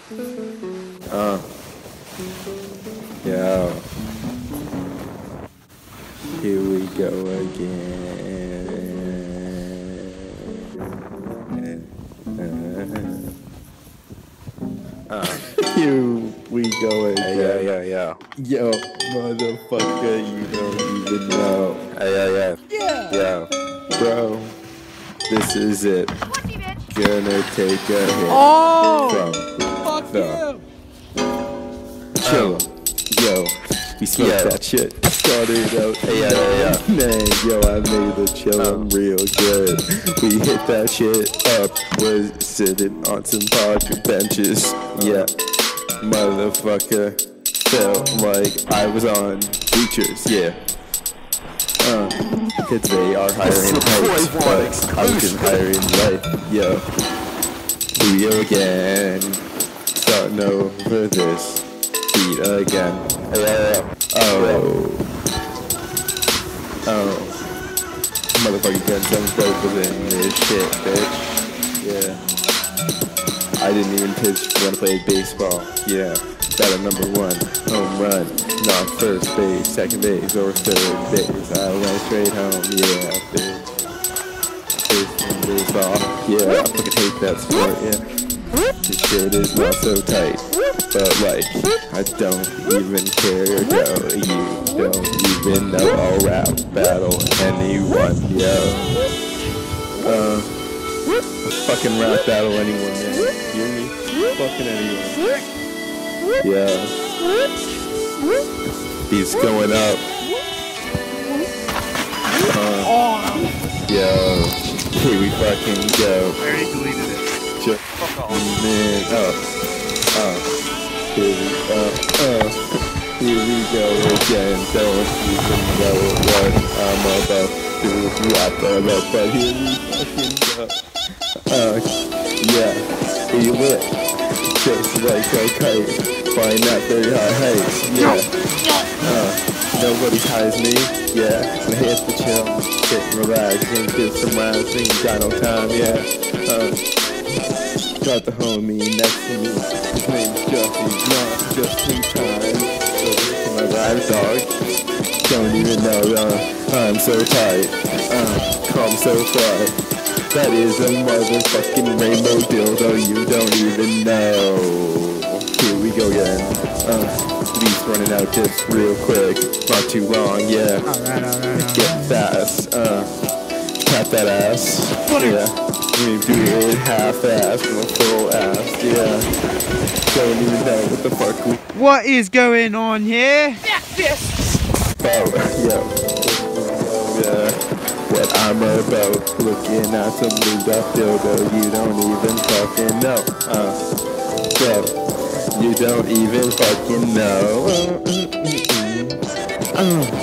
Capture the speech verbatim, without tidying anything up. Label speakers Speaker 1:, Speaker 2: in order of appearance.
Speaker 1: Uh. Yo. Here we go again. Uh. Here we go again.
Speaker 2: Yeah, yeah, yeah.
Speaker 1: Yo, motherfucker, you don't even know.
Speaker 2: Hey, yeah, yeah.
Speaker 3: Yeah.
Speaker 2: Yeah.
Speaker 1: Bro, this is it. Gonna take a hit
Speaker 3: Oh!
Speaker 1: from
Speaker 3: Fuck
Speaker 1: the
Speaker 3: you!
Speaker 1: chill. Yo, we smoked
Speaker 2: Yeah.
Speaker 1: that shit. Started out.
Speaker 2: Hey, yeah, yeah, yeah.
Speaker 1: Man, yo, I made the chillin' real good. We hit that shit up. Was sitting on some park benches. Yeah, motherfucker. Felt like I was on bleachers. Yeah. Uh, cause they are hiring heights, but I was just hiring life. Yo, here we go again. Starting over this beat again.
Speaker 2: Yeah,
Speaker 1: Oh. Oh. Motherfucking gun some vocals in this shit, bitch. Yeah. I didn't even pitch when I played baseball. Yeah. Battle number one. Home run. Not first base, second base, or third base. I went straight home. Yeah. Bitch. Baseball. Yeah. I fucking hate that sport. Yeah. This shit is not so tight. But like, I don't even care, yo. You don't even know I'll rap battle anyone, yo. Uh, fucking rap battle anyone, man. You hear me? Fucking anyone. Yeah. Beats going up. Uh, yo. Here we fucking go.
Speaker 4: I already deleted it.
Speaker 1: Just man, oh, oh. Here we, uh, uh, here we go again. Don't even know what I'm about to rap about, but here we fucking go. Uh, yeah, he lit, just like a kite, flying at very high heights. Yeah, uh, nobody ties me. Yeah, I hit the chill, sit and relax and get some rhymes. Ain't got no time. Yeah, uh. Got the homie next to me. His name's Justin, not just in time. So my rhyme dog. Don't even know, uh, I'm so tight. Uh, come so far. That is a motherfucking rainbow dildo you don't even know. Here we go again. Uh, leaves running out just real quick. Not too long, yeah.
Speaker 3: Alright, alright,
Speaker 1: Get fast, uh, tap that ass. Yeah. We do it half-ass from a full ass, yeah. Don't even know what the fuck we
Speaker 3: What is going on here?
Speaker 1: about, yo. Yeah, what I'm about. Looking at some lubed up dildo you don't even fucking know. Uh, yo, you don't even fucking know. Uh, uh, uh, uh.